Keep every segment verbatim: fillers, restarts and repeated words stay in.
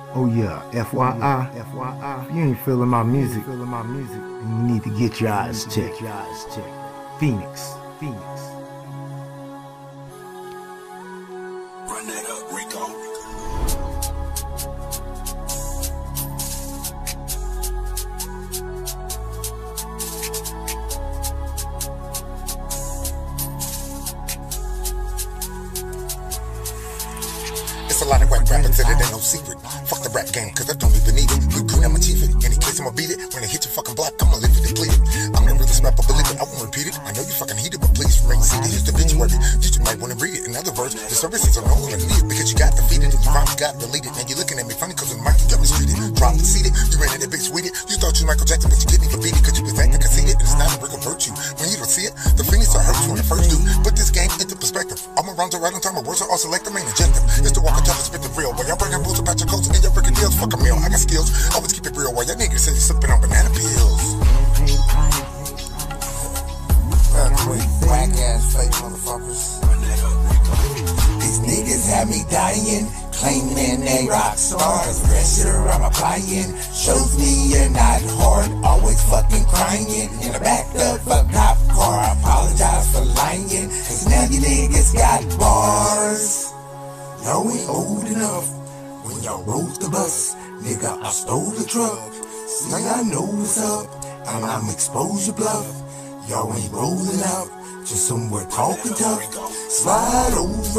Oh yeah, F Y I, F Y I. If you ain't feeling my music, feeling my music, then you need to get your eyes checked. Your eyes checked. Phoenix, Phoenix. Run that up, Rico. It's a lot of whack rappers that it ain't no secret. Fuck the rap game, cause I don't even need it. You cool, I'ma chief it. Any case I'ma beat it. When they hit your fucking block, I'ma live it depleted. I'm the realest rapper, believe it, I won't repeat it. I know you fucking heated, but please remain seated. Here's the obituary. You just might wanna read it. In other words, the services are no longer needed because you got defeated and you finally got deleted. Now you're looking at me funny cause when the mic you got mistreated. Dropped seated, you ran at that bitch with it. You thought you Michael Jackson, but you couldn't even beat it cause you was acting conceited. And it's not a brick of virtue. When you don't see it, the Phoenix will hurt you when the first do. Put this game into perspective. All my rounds are right on time, my words are all select. The main objective is to walk and tell and spit the real. While y'all breaking rules about your culture and y'all breaking deals, fuck a meal. I got skills, always keep it real. While y'all niggas say you slipping on banana peels. Whack ass fake motherfuckers. These niggas have me dying, claiming they rock stars. Pressure I'm applying shows me you're not hard. Always fucking crying in the back of a cop car. I apologize for lying, cause now you niggas got bars. Y'all ain't old enough when y'all rode the bus. Nigga, I stole the truck. See, I know what's up, and I'm exposure bluff. Y'all ain't rolling out, just somewhere talking tough. Slide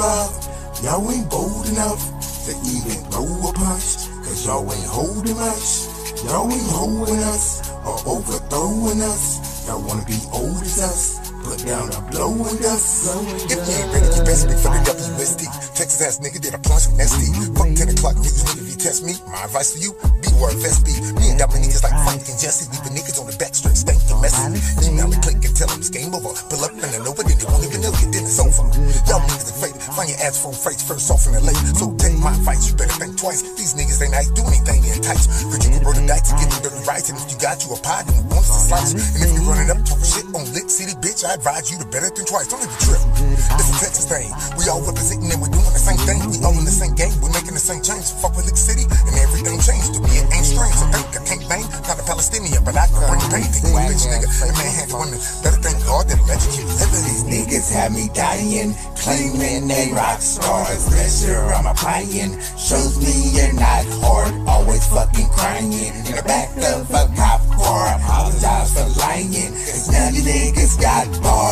over, y'all ain't bold enough to even throw a punch, cause y'all ain't holding much. Y'all ain't holding us or overthrowing us. Y'all wanna be old as us, put down a blowing us. If you ain't ready, you best be for the W S D. Texas ass nigga did a plunge from S D. Fuck ten o'clock news, nigga, if you test me. My advice for you, be where invest be. Me and Dominic niggas like Frank and Jesse. Leave the niggas on the back stretch, stank the messy. Email me, click and tell them it's game over. Pull up and then over, then they won't even know you, then it's over. Y'all niggas are faded, find your ass phone freights first off in the late. So take my advice, you better think twice. These niggas ain't nice, do anything in tights. Cause you can roll the dice to get the dirty rights. And if you got you a pie, then you want us to slice. And if you running up talking shit on Lit City, bitch, I advise you to better than twice. Don't even trip. It's a Texas thing. We all representing and we're doing the same thing. We all in the same game. We're making the same change. Fuck with Lick City and everything changed. To me, it ain't strange. I think I can't bang. Not a Palestinian, but I can bring pain. Think you bitch, nigga. And man, handle one better thank God that let you keep living. These niggas have me dying, claiming they rock stars. Pressure I'm applying shows me you're not hard. Always fucking crying in the back of a cop car. Apologize for lying, cause now you niggas got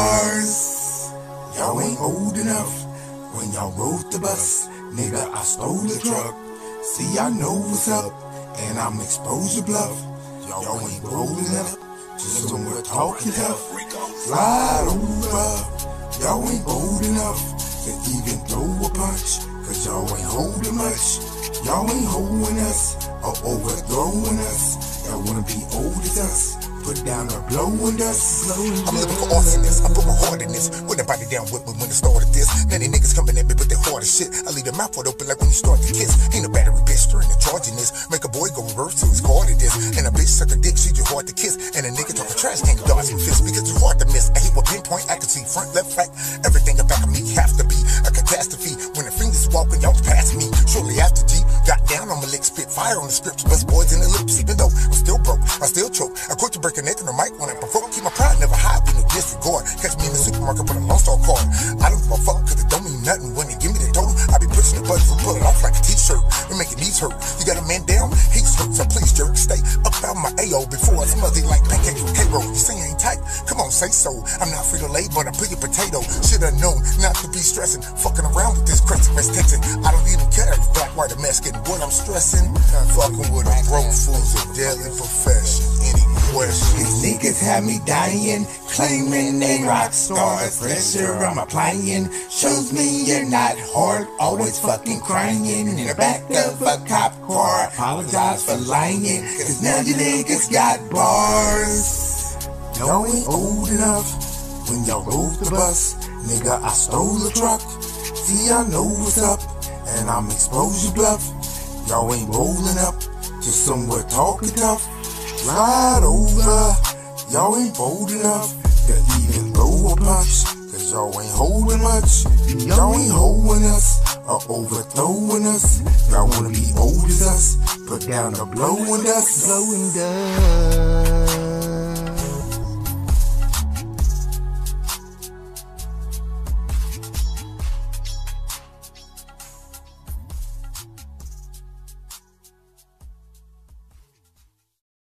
bars. Y'all ain't old enough when y'all rode the bus. Nigga, I stole the truck. See, I know what's up, and I'm exposure bluff. Y'all ain't rolling up, just somewhere talking tough. Slide over, y'all ain't bold enough to even throw a punch, cause y'all ain't holding much. Y'all ain't holding us or overthrowing us. Y'all wanna be old as us, put down or blowing us. I'm looking for awesomeness, I put my heart in this. Put everybody down with me when it started this. Now they niggas coming at me with their hard as shit. I leave their mouth wide open like when you start to kiss. Ain't a battery bitch stirring the charging this. Make a boy go reverse to his card at this. And a bitch suck a dick, she just hard to kiss. And a nigga talking trash can't dodge some fists because it's hard to miss. I hate what pinpoint, I can see front, left, right. Everything about me have to be a catastrophe. When the fingers walking, y'all past me. Shortly after G got down on my lick, spit fire on the scripts. Bust boys in the lips, even though I'm still broke, I still choke. I quit to break a neck on the mic when I provoke. Keep my pride never high with no disregard. Catch me in the supermarket with a Lone Star card. I don't give a fuck cause it don't mean nothing when they give me the total. I be pushing the buttons and pull it off like a t-shirt. We making these hurt. You got a man down, he's hurt, so please jerk. Stay up out my A O before I smother you like pancakes with K-roll. You say I ain't tight? Come on, say so. I'm not free to lay, but I put your potato. Should've known not to be stressing. Fucking around with this crescent rest Texan. I don't even care if black, white, or Mexican. What I'm stressing, fucking with a broke fool's a deadly profession. Any question? These niggas have me dying, claiming they rock stars. Pressure I'm applying shows me you're not hard. Always fucking crying in the back of a cop car. Apologize for lying, cause now you niggas got bars. Y'all ain't old enough when y'all rode the bus. Nigga, I stole the truck. See, I know what's up, and I'm exposure bluff. Y'all ain't rolling up, just somewhere talking tough. Slide over, y'all ain't bold enough to even throw a punch, cause y'all ain't holding much. Y'all ain't holding us or overthrowing us. Y'all wanna be old as us, down to blowing dust. blowing dust.